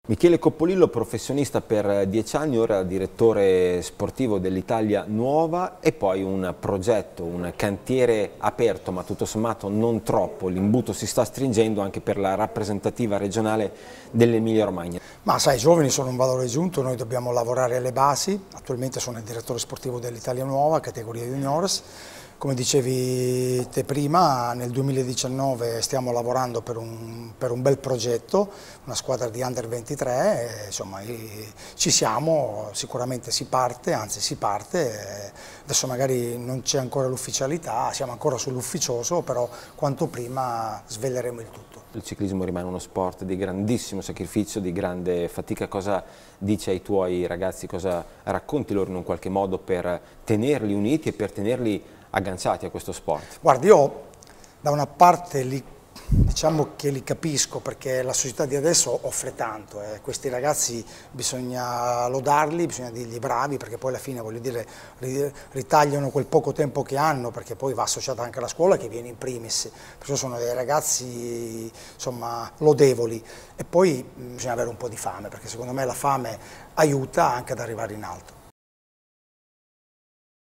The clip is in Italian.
Michele Coppolillo, professionista per 10 anni, ora direttore sportivo dell'Italia Nuova e poi un progetto, un cantiere aperto ma tutto sommato non troppo, l'imbuto si sta stringendo anche per la rappresentativa regionale dell'Emilia Romagna. Ma sai, i giovani sono un valore aggiunto, noi dobbiamo lavorare alle basi, attualmente sono il direttore sportivo dell'Italia Nuova, categoria juniores. Come dicevi te prima, nel 2019 stiamo lavorando per un bel progetto, una squadra di Under 23, insomma ci siamo, sicuramente si parte, anzi si parte, adesso magari non c'è ancora l'ufficialità, siamo ancora sull'ufficioso, però quanto prima sveleremo il tutto. Il ciclismo rimane uno sport di grandissimo sacrificio, di grande fatica. Cosa dici ai tuoi ragazzi, cosa racconti loro in un qualche modo per tenerli uniti e per tenerli agganciati a questo sport? Guardi, io da una parte diciamo che li capisco, perché la società di adesso offre tanto, questi ragazzi bisogna lodarli, bisogna dirgli bravi, perché poi alla fine, voglio dire, ritagliano quel poco tempo che hanno, perché poi va associata anche la scuola che viene in primis, perciò sono dei ragazzi insomma lodevoli. E poi bisogna avere un po' di fame, perché secondo me la fame aiuta anche ad arrivare in alto.